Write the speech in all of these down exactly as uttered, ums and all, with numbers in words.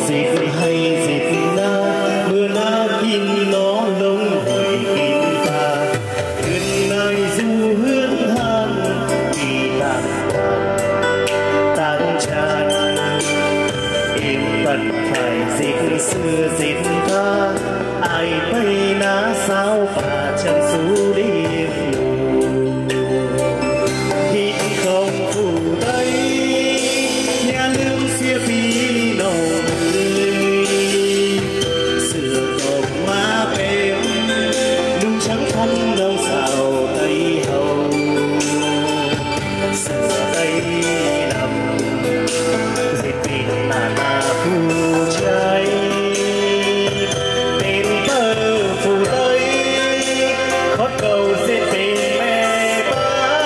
dịp hay dịp na mưa na kín nó lông hồi kín ta hương nay du hương than vì tàn tàn tràn em vẫn phải dịp xưa dịp ta ai bay ná sao và chẳng xu đi hít không phủ đây nhà lương xia phí nồng sửa cột má bém lung trắng khăn đâu xào tay hầu sửa tay nằm dệt tình là là phu trái bên bờ phủ tây khót cầu dệt tình mẹ ba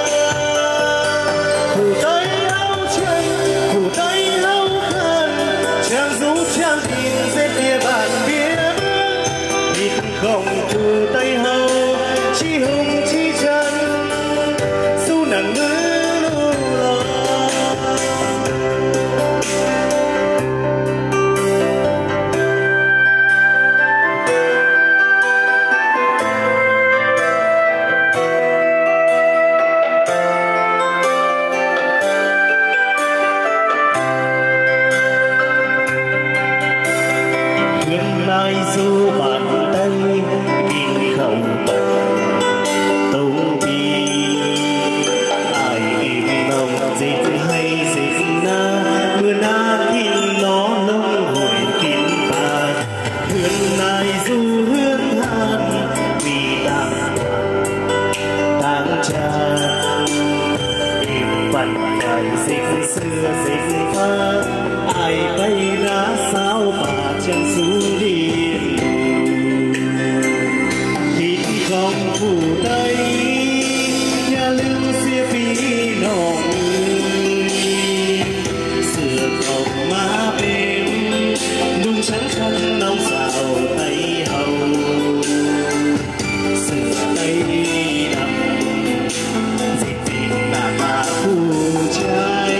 phủ tây áo chân phủ tây áo khăn trang rũ trang tin dệt địa bàn biết ít không phủ tây hầu chi hùng chi chân dù nắng ngữ nay du bàn tay kinh không tung bi ai im nồng dịp hay dịp na mưa na kín nó nông hồi kín ta hương nay du hương than vì tàn tàn tràn em vẫn phải dịp xưa dịp pha ai bay ra sao mà chẳng xu đi hít không phủ tây nhà lương xia phí nồng sửa cột má bém nung trắng khăn nóng xào tay hầu sửa tay nằm dịp tình là mà phu trái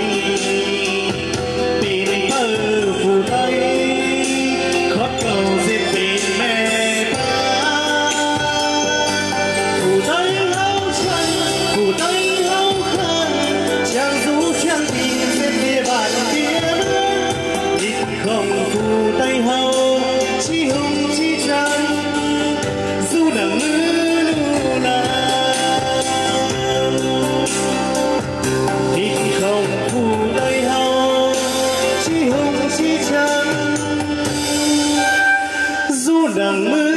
bên bờ phủ tây khót cầu dệt tình mẹ ba phủ tây áo chân phủ tây áo khăn trang rũ trang tin dệt địa bàn biết ít không phủ tây hầu chi hùng chi chân dù nắng mưa nụ nà ít không phủ tây hầu chi hùng chi chân dù nắng mưa